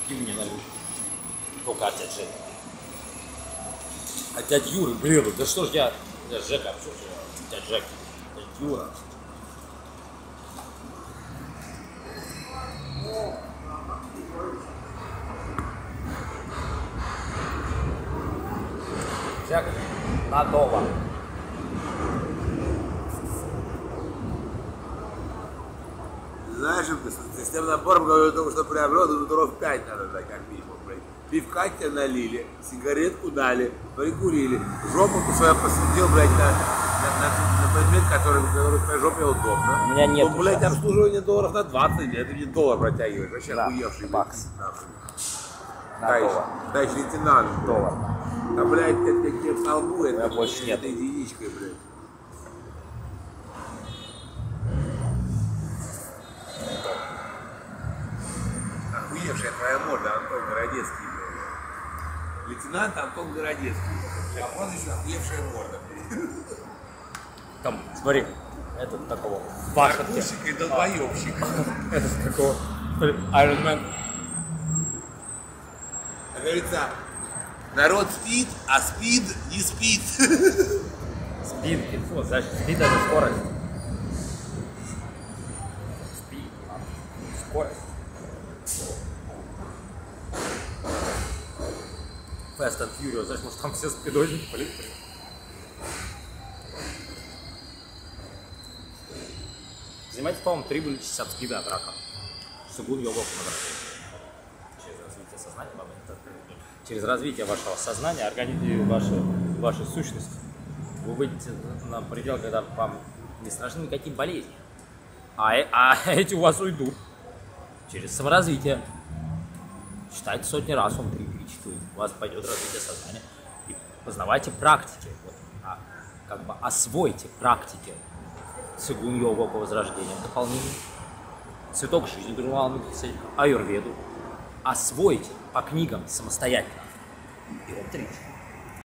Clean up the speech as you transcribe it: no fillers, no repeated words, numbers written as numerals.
И мне налил. Только от дяди Жека. От дяди Юры, блин, да что ж я... Дядя Жека, что ж я... Дядя Жека. Дядя Юра. Жека, надолго. Знаешь, с тем набором говорю, только что приобрел, долларов 5 надо дать, как минимум, блядь. Пивка тебе налили, сигаретку дали, прикурили, жопу ты свою посветил, блядь, на предмет, который в твоей жопе удобно. У меня нет. Ну, блядь, обслуживание долларов на 20, нет, ты мне доллар протягиваешь, вообще Да, охуевший. бакс. Товарищ лейтенант. Доллар. А, блядь, какие в столбу, это больше нет. этой единичкой, блядь. Охуевшая твоя морда, Антон Городецкий, блядь. Лейтенант Антон Городецкий. А прозвище охуевшая морда, блядь. Там, смотри, этот такого бархатки. Наркушик и долбоебщик. Этот такого Iron Man. Как говорится, народ спит, а спид не спит. Спид, инфо, значит, спид это скорость. Спид, скорость. Fast and Furious, знаешь, может там все спидозники полетели. Занимайте, по-моему, 3 были от спида от рака. Сугун йогов через развитие сознания, через развитие вашего сознания, вашей сущности, вы выйдете на предел, когда вам не страшны никакие болезни. А эти у вас уйдут через саморазвитие. Читайте сотни раз, он 3, 4, у вас пойдет развитие сознания. И познавайте практики. Вот, как бы освойте практики цигун-йогу по возрождению, дополнение, цветок жизни, аюрведу. Освойте по книгам самостоятельно. И вот 3.